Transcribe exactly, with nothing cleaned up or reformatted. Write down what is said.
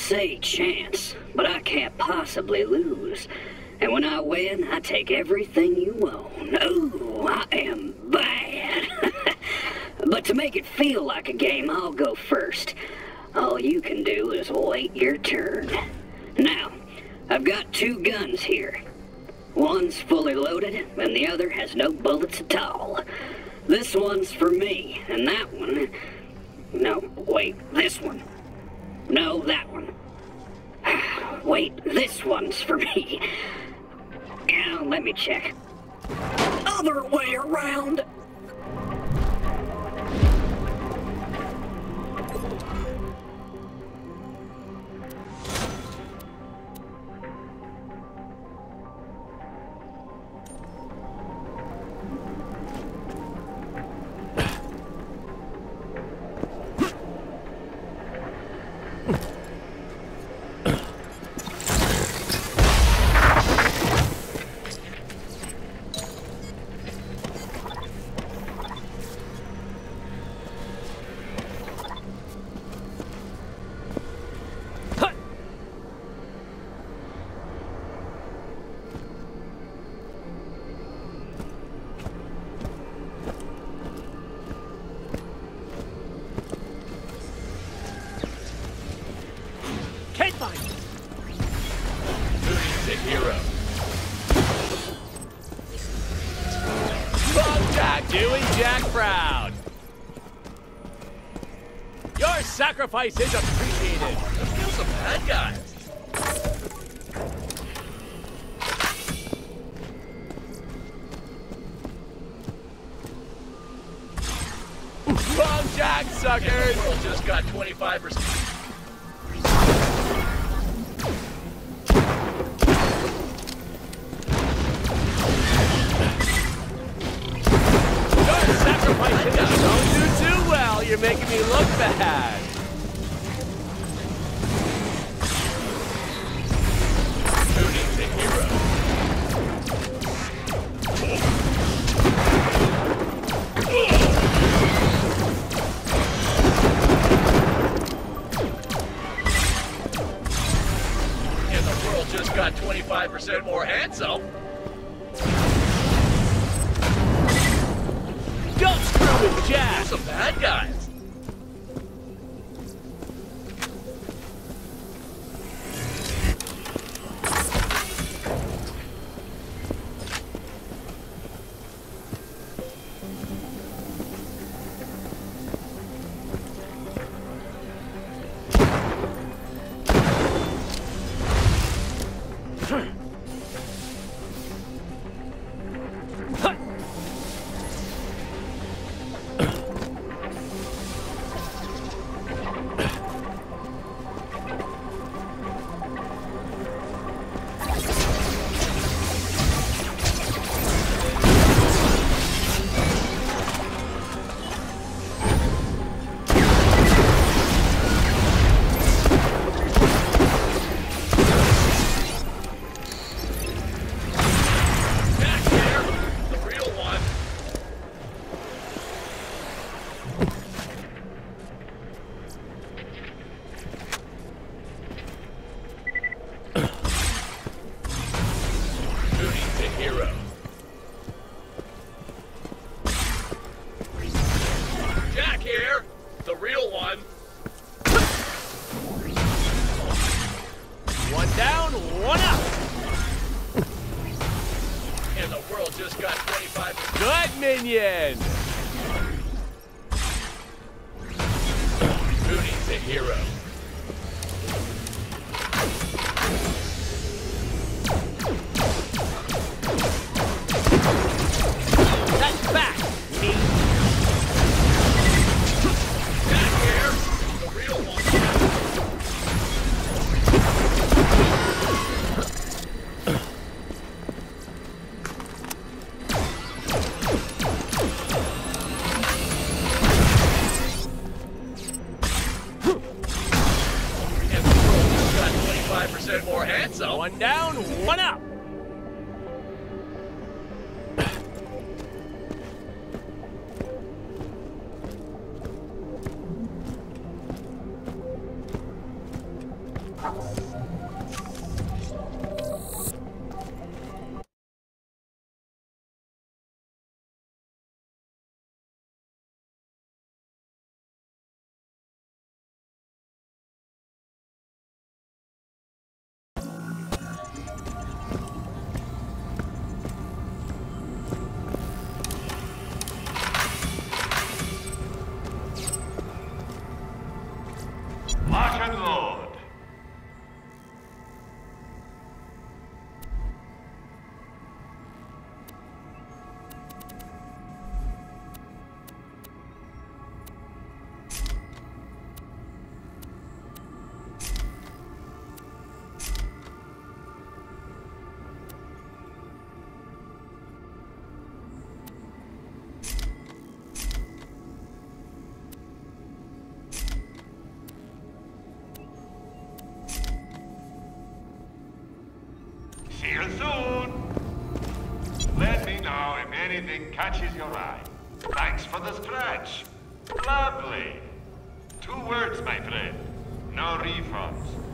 say chance, but I can't possibly lose. And when I win, I take everything you own. Oh, I am bad. But to make it feel like a game, I'll go first. All you can do is wait your turn. Now, I've got two guns here. One's fully loaded, and the other has no bullets at all. This one's for me, and that one... No, wait, this one. No, that one. Wait, this one's for me. Now, let me check. Other way around! Sacrifice is appreciated. Let's kill some bad guys. Wrong jack, suckers! World just got twenty-five percent. Your sacrifices don't do too well. You're making me look bad. Just got twenty-five percent more handsome. Don't screw with Jack. Some bad guys. Minion! Mooney's the hero. That's back, me. Back here, the real one. More handsome. One down, one up. anything catches your eye. Thanks for the scratch. Lovely. Two words, my friend. No refunds.